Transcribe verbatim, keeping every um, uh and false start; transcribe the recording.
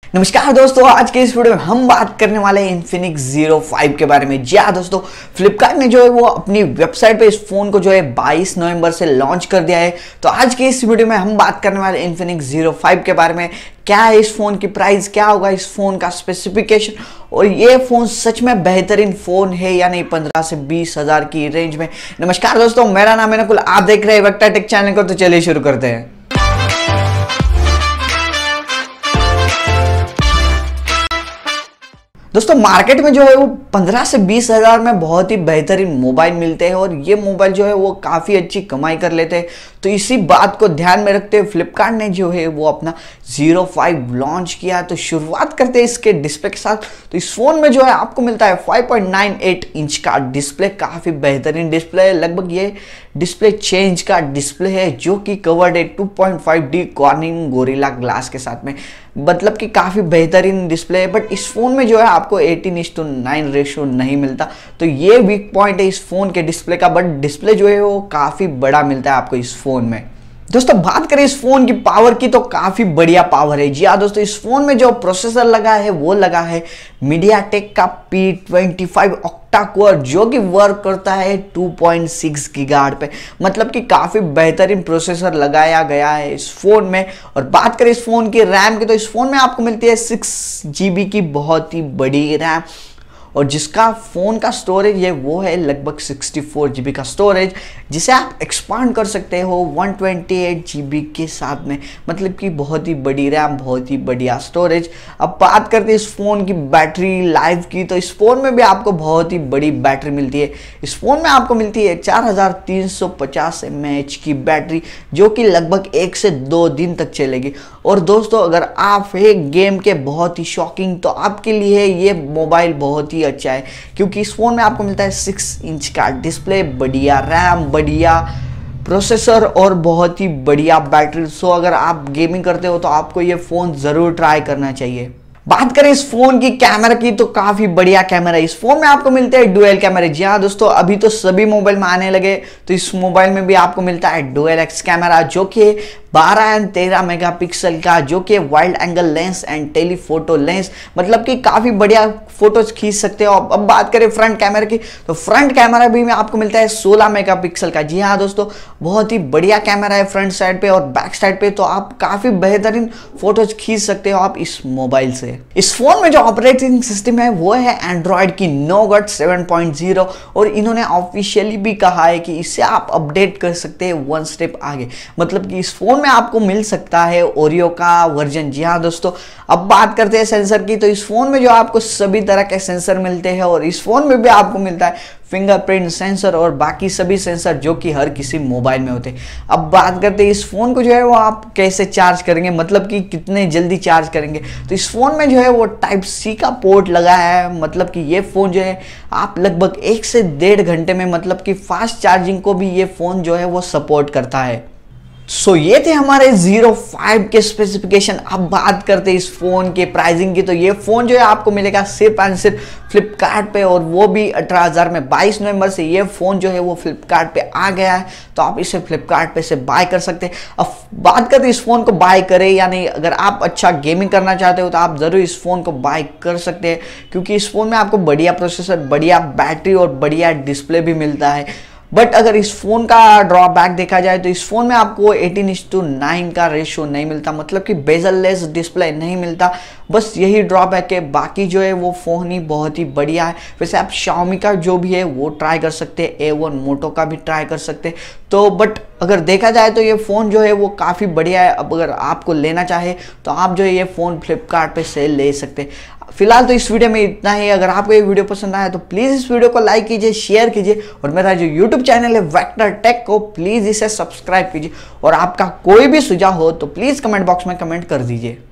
नमस्कार दोस्तों, आज के इस वीडियो में हम बात करने वाले हैं Infinix Zero फाइव के बारे में। जी हाँ दोस्तों, फ्लिपकार्ट ने जो है वो अपनी वेबसाइट पे इस फोन को जो है बाईस नवंबर से लॉन्च कर दिया है। तो आज के इस वीडियो में हम बात करने वाले Infinix Zero फाइव के बारे में। क्या है इस फोन की प्राइस, क्या होगा इस फोन का स्पेसिफिकेशन, और ये फोन सच में बेहतरीन फोन है या नहीं पंद्रह से बीस हजार की रेंज में। नमस्कार दोस्तों, मेरा नाम है नकुल, आप देख रहे हैं वेक्टर टेक चैनल को। तो चलिए शुरू करते हैं। दोस्तों, मार्केट में जो है वो पंद्रह से बीस हजार में बहुत ही बेहतरीन मोबाइल मिलते हैं और ये मोबाइल जो है वो काफ़ी अच्छी कमाई कर लेते हैं। तो इसी बात को ध्यान में रखते हुए फ्लिपकार्ट ने जो है वो अपना ज़ीरो फाइव लॉन्च किया। तो शुरुआत करते हैं इसके डिस्प्ले के साथ। तो इस फोन में जो है आपको मिलता है five point nine eight inch का डिस्प्ले, काफ़ी बेहतरीन डिस्प्ले है। लगभग ये डिस्प्ले चेंज का डिस्प्ले है जो कि कवर्ड है two point five D Corning Gorilla glass के साथ में, मतलब कि काफ़ी बेहतरीन डिस्प्ले है। बट इस फोन में जो है आपको एटीन इस टू नाइन रेशियो नहीं मिलता, तो ये वीक पॉइंट है इस फोन के डिस्प्ले का। बट डिस्प्ले जो है वो काफ़ी बड़ा मिलता है आपको इस फोन में। दोस्तों, बात करें इस फोन की पावर की तो काफ़ी बढ़िया पावर है। जी हाँ दोस्तों, इस फोन में जो प्रोसेसर लगा है वो लगा है मीडियाटेक का P twenty five octa core, जो कि वर्क करता है टू पॉइंट सिक्स गीगाहर्ट्ज़ पे, मतलब कि काफ़ी बेहतरीन प्रोसेसर लगाया गया है इस फोन में। और बात करें इस फोन की रैम की तो इस फोन में आपको मिलती है सिक्स जी बी की बहुत ही बड़ी रैम, और जिसका फ़ोन का स्टोरेज है वो है लगभग सिक्सटी फोर जी बी का स्टोरेज, जिसे आप एक्सपांड कर सकते हो one twenty eight G B के साथ में, मतलब कि बहुत ही बड़ी रैम, बहुत ही बढ़िया स्टोरेज। अब बात करते हैं इस फ़ोन की बैटरी लाइफ की, तो इस फ़ोन में भी आपको बहुत ही बड़ी बैटरी मिलती है। इस फ़ोन में आपको मिलती है चार हज़ार तीन सौ पचास एम ए एच की बैटरी, जो कि लगभग एक से दो दिन तक चलेगी। और दोस्तों, अगर आप एक गेम के बहुत ही शॉकिंग, तो आपके लिए ये मोबाइल बहुत ही अच्छा है, क्योंकि इस फोन में आपको मिलता है सिक्स इंच का डिस्प्ले, बढ़िया रैम, बढ़िया प्रोसेसर और बहुत ही बढ़िया बैटरी। सो अगर आप गेमिंग करते हो तो आपको ये फोन जरूर ट्राई करना चाहिए। बात करें इस फोन की कैमरा की तो काफी बढ़िया कैमरा है। इस फोन में आपको मिलते हैं डुअल कैमरे। जी हाँ दोस्तों, अभी तो सभी मोबाइल में आने लगे, तो इस मोबाइल में भी आपको मिलता है डुअल एक्स कैमरा, जो कि बारह एंड तेरह मेगापिक्सल का, जो कि wide angle lens and telephoto lens, मतलब कि काफी बढ़िया फोटोज खींच सकते हो। अब बात करें फ्रंट कैमरा की तो फ्रंट कैमरा भी में आपको मिलता है सोलह मेगापिक्सल का। जी हाँ दोस्तों, बहुत ही बढ़िया कैमरा है फ्रंट साइड पे और बैक साइड पे, तो आप काफी बेहतरीन फोटोज खींच सकते हो आप इस मोबाइल से। इस फोन में जो ऑपरेटिंग सिस्टम है वो है एंड्रॉइड की नोगट सेवन पॉइंट ज़ीरो, और इन्होंने ऑफिशियली भी कहा है कि इससे आप अपडेट कर सकते हैं वन स्टेप आगे, मतलब कि इस फोन में आपको मिल सकता है ओरियो का वर्जन। जी हाँ दोस्तों, अब बात करते हैं सेंसर की, तो इस फोन में जो आपको सभी तरह के सेंसर मिलते हैं, और इस फोन में भी आपको मिलता है फिंगरप्रिंट सेंसर और बाकी सभी सेंसर जो कि हर किसी मोबाइल में होते हैं। अब बात करते हैं इस फोन को जो है वो आप कैसे चार्ज करेंगे, मतलब कि कितने जल्दी चार्ज करेंगे। तो इस फोन में जो है वो टाइप सी का पोर्ट लगा है, मतलब कि ये फोन जो है आप लगभग एक से डेढ़ घंटे में, मतलब कि फास्ट चार्जिंग को भी ये फोन जो है वो सपोर्ट करता है। सो so, ये थे हमारे ज़ीरो फाइव के स्पेसिफिकेशन। अब बात करते हैं इस फोन के प्राइसिंग की, तो ये फोन जो है आपको मिलेगा सिर्फ एंड सिर्फ फ्लिपकार्ट पे, और वो भी अठारह हज़ार में। बाईस नवंबर से ये फोन जो है वो फ्लिपकार्ट पे आ गया है, तो आप इसे फ्लिपकार्ट पे से बाय कर सकते हैं। अब बात करते हैं इस फोन को बाय करें या नहीं। अगर आप अच्छा गेमिंग करना चाहते हो तो आप जरूर इस फोन को बाय कर सकते हैं, क्योंकि इस फोन में आपको बढ़िया प्रोसेसर, बढ़िया बैटरी और बढ़िया डिस्प्ले भी मिलता है। बट अगर इस फोन का ड्रॉबैक देखा जाए तो इस फोन में आपको एटीन इस टू नाइन का रेशियो नहीं मिलता, मतलब कि बेजल लेस डिस्प्ले नहीं मिलता। बस यही ड्रॉबैक है, बाकी जो है वो फोन ही बहुत ही बढ़िया है। वैसे आप Xiaomi का जो भी है वो ट्राई कर सकते हैं, ए वन मोटो का भी ट्राई कर सकते हैं। तो बट अगर देखा जाए तो ये फ़ोन जो है वो काफ़ी बढ़िया है। अब अगर आपको लेना चाहे तो आप जो है ये फ़ोन फ्लिपकार्ट पे से ले सकते हैं। फिलहाल तो इस वीडियो में इतना ही। अगर आपको ये वीडियो पसंद आया तो प्लीज़ इस वीडियो को लाइक कीजिए, शेयर कीजिए, और मेरा जो यूट्यूब चैनल है वेक्टर टेक को प्लीज़ इसे सब्सक्राइब कीजिए। और आपका कोई भी सुझाव हो तो प्लीज़ कमेंट बॉक्स में कमेंट कर दीजिए।